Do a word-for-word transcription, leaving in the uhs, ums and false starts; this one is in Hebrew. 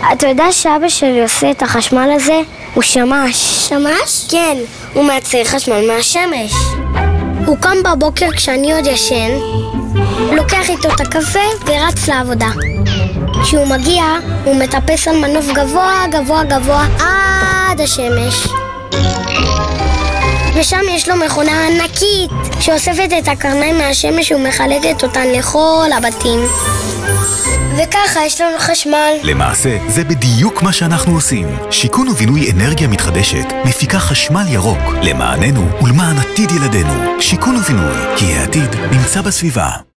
אתה יודע שאבא שלי עושה את החשמל הזה? הוא שמש. שמש? כן, הוא מייצר חשמל מהשמש. הוא קם בבוקר כשאני עוד ישן, לוקח איתו את הקפה ורץ לעבודה. כשהוא מגיע, הוא מטפס על מנוף גבוה, גבוה, גבוה, עד השמש. ושם יש לו מכונה ענקית שאוספת את הקרניים מהשמש ומחלקת אותן לכל הבתים. וככה יש לנו חשמל. למעשה, זה בדיוק מה שאנחנו עושים. שיכון ובינוי אנרגיה מתחדשת מפיקה חשמל ירוק למעננו ולמען עתיד ילדינו. שיכון ובינוי, כי העתיד נמצא בסביבה.